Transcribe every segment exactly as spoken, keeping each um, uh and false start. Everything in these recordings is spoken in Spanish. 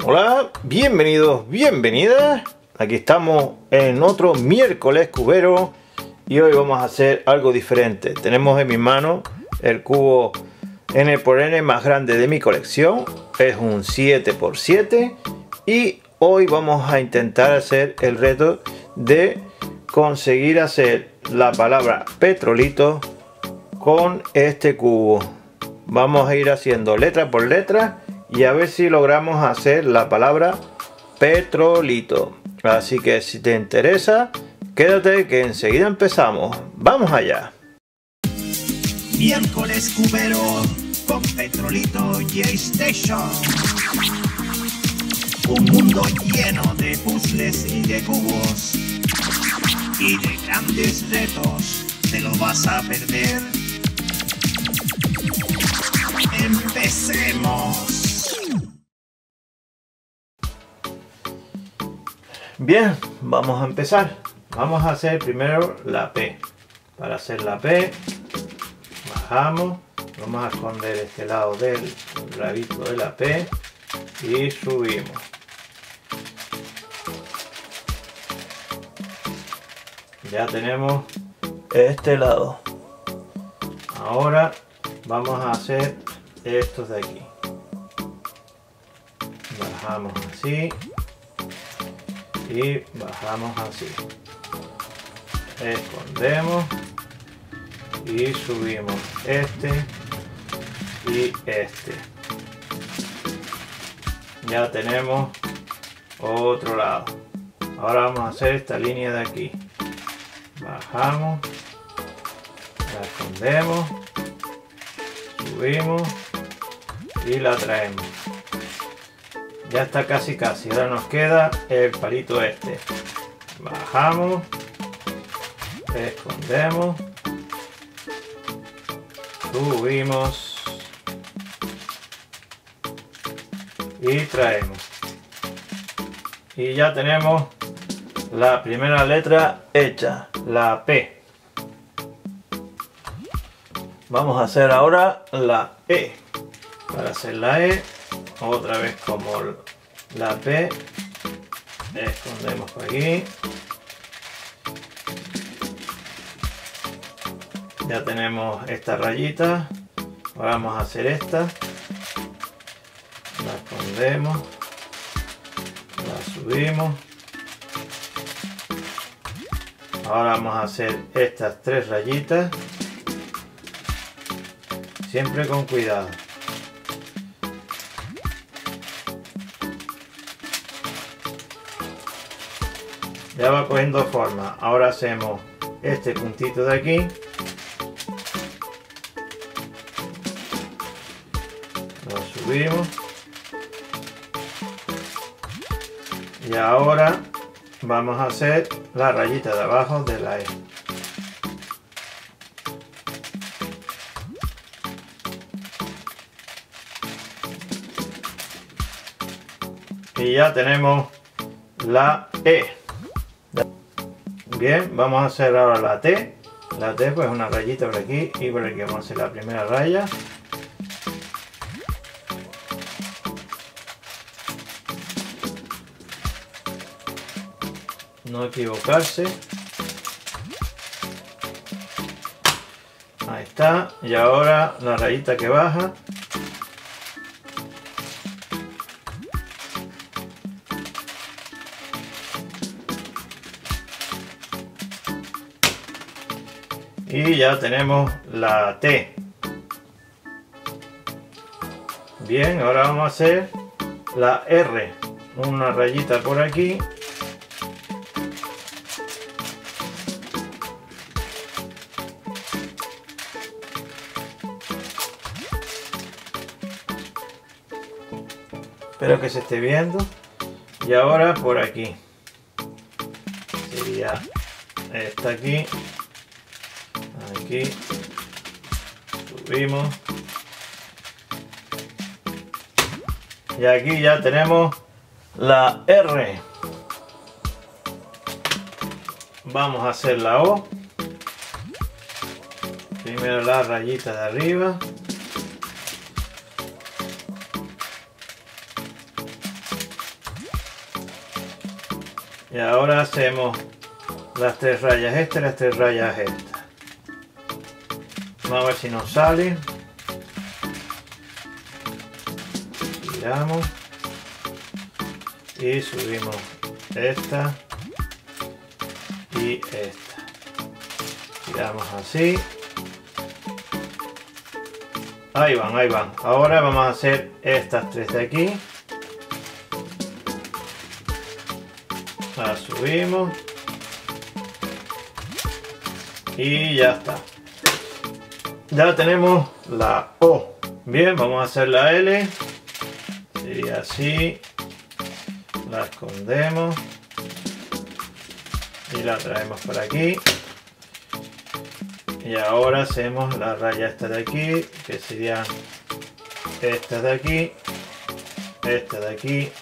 Hola, bienvenidos, bienvenidas. Aquí estamos en otro miércoles cubero y hoy vamos a hacer algo diferente. Tenemos en mis manos el cubo ene por ene más grande de mi colección. Es un siete por siete y hoy vamos a intentar hacer el reto de conseguir hacer la palabra petrolito con este cubo. Vamos a ir haciendo letra por letra y a ver si logramos hacer la palabra petrolito. Así que si te interesa, quédate que enseguida empezamos. ¡Vamos allá! Miércoles cubero con Petrolito y Station. Un mundo lleno de puzzles y de cubos y de grandes retos. Te lo vas a perder. ¡Empecemos! Bien, vamos a empezar. Vamos a hacer primero la P. Para hacer la P, bajamos, vamos a esconder este lado del rabito de la P y subimos. Ya tenemos este lado. Ahora vamos a hacer estos de aquí. Bajamos así y bajamos así. Escondemos y subimos este y este. Ya tenemos otro lado. Ahora vamos a hacer esta línea de aquí. Bajamos, la escondemos, subimos y la traemos. Ya está casi casi. Ahora nos queda el palito este. Bajamos, escondemos, subimos y traemos. Y ya tenemos la primera letra hecha, la P. Vamos a hacer ahora la E. Para hacer la E, otra vez como la P, escondemos por aquí. Ya tenemos esta rayita. Ahora vamos a hacer esta. La escondemos, la subimos. Ahora vamos a hacer estas tres rayitas, siempre con cuidado. Ya va cogiendo forma. Ahora hacemos este puntito de aquí. Lo subimos. Y ahora vamos a hacer la rayita de abajo de la E. Y ya tenemos la E. Bien, vamos a hacer ahora la T. La T pues una rayita por aquí y por aquí vamos a hacer la primera raya. No equivocarse. Ahí está. Y ahora la rayita que baja. Y ya tenemos la T. Bien, ahora vamos a hacer la R. Una rayita por aquí. Espero que se esté viendo. Y ahora por aquí. Sería esta aquí. Aquí. Subimos. Y aquí ya tenemos la R. Vamos a hacer la O. Primero la rayita de arriba. Y ahora hacemos las tres rayas esta y las tres rayas esta. Vamos a ver si nos sale. Giramos y subimos esta y esta. Giramos así. Ahí van, ahí van. Ahora vamos a hacer estas tres de aquí. Las subimos. Y ya está. Ya tenemos la O. Bien, vamos a hacer la L. Sería así. La escondemos. Y la traemos por aquí. Y ahora hacemos la raya esta de aquí, que serían esta de aquí, esta de aquí,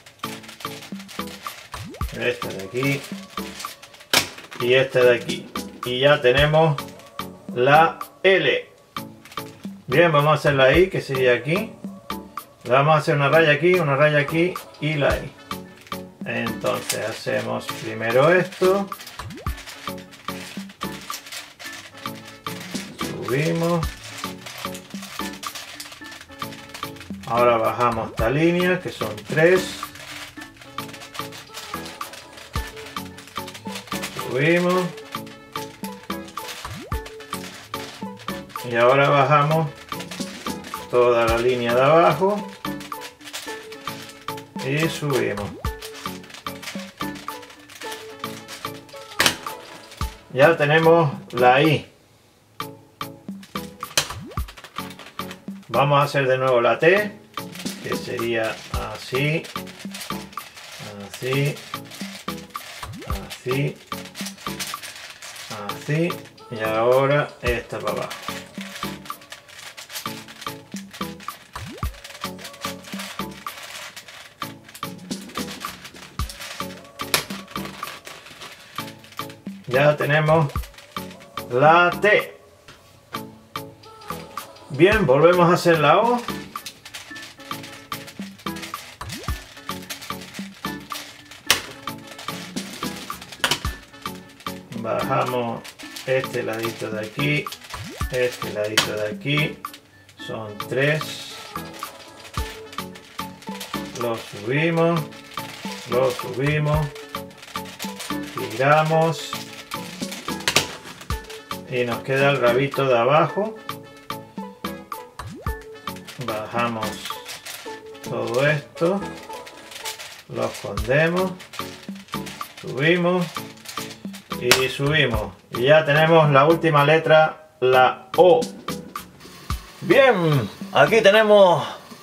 esta de aquí y esta de aquí. Y ya tenemos la L. Bien, vamos a hacer la I, que sería aquí. Le vamos a hacer una raya aquí, una raya aquí y la I. Entonces hacemos primero esto. Subimos. Ahora bajamos esta línea, que son tres. Subimos. Y ahora bajamos toda la línea de abajo. Y subimos. Ya tenemos la I. Vamos a hacer de nuevo la T, que sería así, así, así, así, y ahora esta para abajo. Ya tenemos la T. Bien, volvemos a hacer la O. Bajamos este ladito de aquí, este ladito de aquí, son tres. Lo subimos, lo subimos, giramos y nos queda el rabito de abajo. Bajamos todo esto, lo escondemos, subimos y subimos. Y ya tenemos la última letra, la O. Bien, aquí tenemos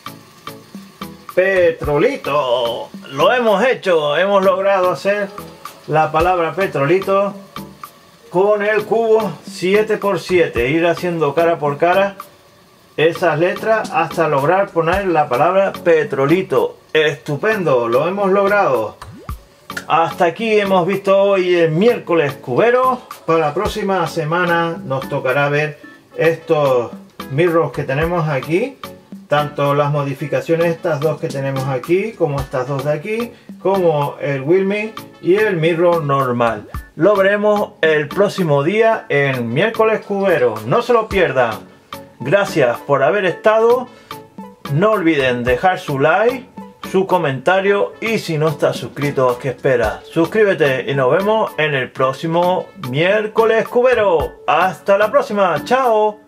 petrolito. Lo hemos hecho, hemos logrado hacer la palabra petrolito con el cubo siete por siete, ir haciendo cara por cara esas letras hasta lograr poner la palabra petrolito. Estupendo, lo hemos logrado. Hasta aquí hemos visto hoy el miércoles cubero. Para la próxima semana nos tocará ver estos mirrors que tenemos aquí, tanto las modificaciones estas dos que tenemos aquí, como estas dos de aquí, como el Wilming y el mirror normal. Lo veremos el próximo día en miércoles cubero. No se lo pierdan. Gracias por haber estado. No olviden dejar su like, su comentario, y si no estás suscrito, ¿qué esperas? Suscríbete y nos vemos en el próximo miércoles cubero. Hasta la próxima. Chao.